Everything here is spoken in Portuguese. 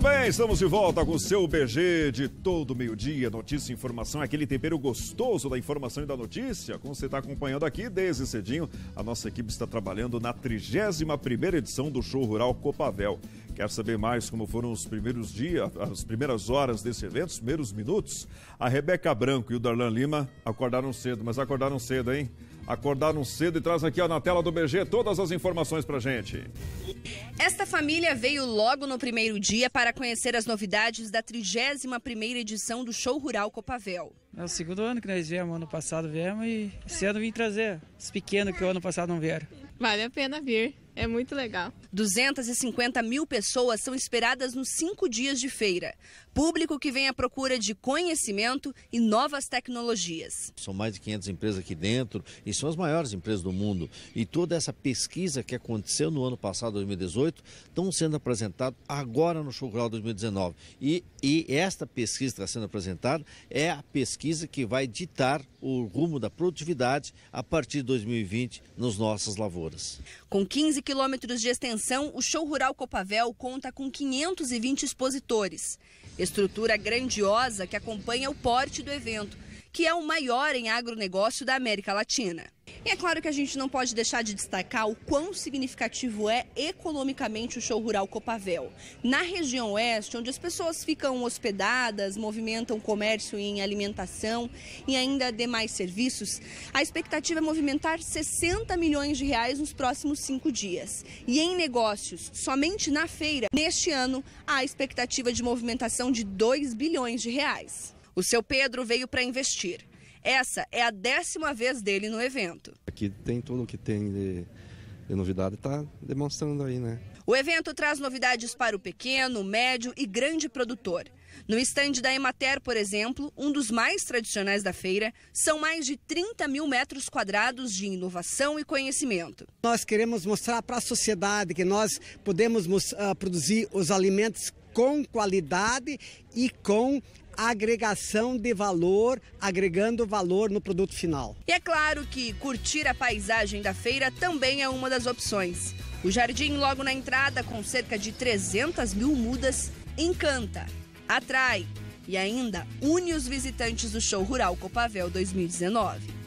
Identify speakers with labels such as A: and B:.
A: bem, estamos de volta com o seu BG de todo meio-dia, notícia e informação, aquele tempero gostoso da informação e da notícia. Como você está acompanhando aqui, desde cedinho, a nossa equipe está trabalhando na 31ª edição do Show Rural Copavel. Quer saber mais como foram os primeiros dias, as primeiras horas desse evento, os primeiros minutos? A Rebeca Branco e o Darlan Lima acordaram cedo, mas acordaram cedo, hein? Acordaram cedo e traz aqui ó, na tela do BG todas as informações pra gente.
B: Esta família veio logo no primeiro dia para conhecer as novidades da 31ª edição do Show Rural Copavel.
C: É o segundo ano que nós viemos, ano passado viemos e esse ano vim trazer os pequenos que o ano passado não vieram.
D: Vale a pena vir, é muito legal.
B: 250 mil pessoas são esperadas nos 5 dias de feira. Público que vem à procura de conhecimento e novas tecnologias.
E: São mais de 500 empresas aqui dentro e são as maiores empresas do mundo. E toda essa pesquisa que aconteceu no ano passado, 2018, estão sendo apresentadas agora no Show Rural 2019. E esta pesquisa que está sendo apresentada é a pesquisa que vai ditar o rumo da produtividade a partir de 2020 nas nossas lavouras.
B: Com 15 quilômetros de extensão, o Show Rural Copavel conta com 520 expositores. Estrutura grandiosa que acompanha o porte do evento, que é o maior em agronegócio da América Latina. E é claro que a gente não pode deixar de destacar o quão significativo é economicamente o Show Rural Copavel. Na região oeste, onde as pessoas ficam hospedadas, movimentam comércio em alimentação e ainda demais serviços, a expectativa é movimentar 60 milhões de reais nos próximos 5 dias. E em negócios, somente na feira, neste ano, há a expectativa de movimentação de 2 bilhões de reais. O seu Pedro veio para investir. Essa é a 10ª vez dele no evento.
F: Aqui tem tudo o que tem de novidade, está demonstrando aí, né?
B: O evento traz novidades para o pequeno, médio e grande produtor. No estande da Emater, por exemplo, um dos mais tradicionais da feira, são mais de 30 mil metros quadrados de inovação e conhecimento.
G: Nós queremos mostrar para a sociedade que nós podemos produzir os alimentos com qualidade e com agregação de valor, agregando valor no produto final.
B: E é claro que curtir a paisagem da feira também é uma das opções. O jardim logo na entrada, com cerca de 300 mil mudas, encanta, atrai e ainda une os visitantes do Show Rural Copavel 2019.